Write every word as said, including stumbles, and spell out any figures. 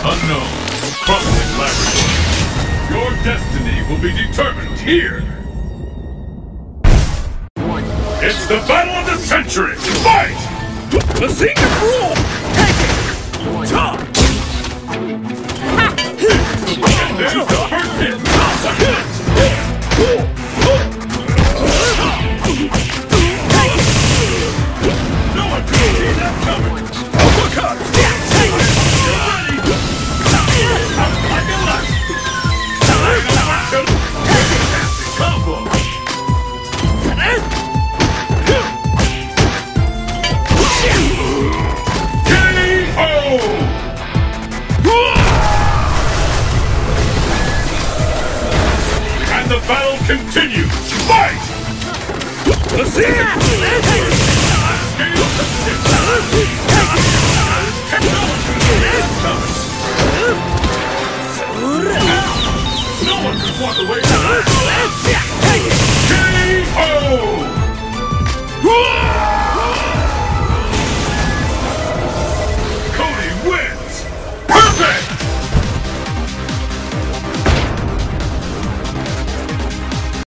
Unknown. Crumbling laboratory. Your destiny will be determined here. It's the battle of the century! Fight! The secret rule! Take it! Top! And there's the first hit! No one can see that coming! Uppercut! Take it! I'm like a luck! Combo! And the battle continues! Fight! Let's see it!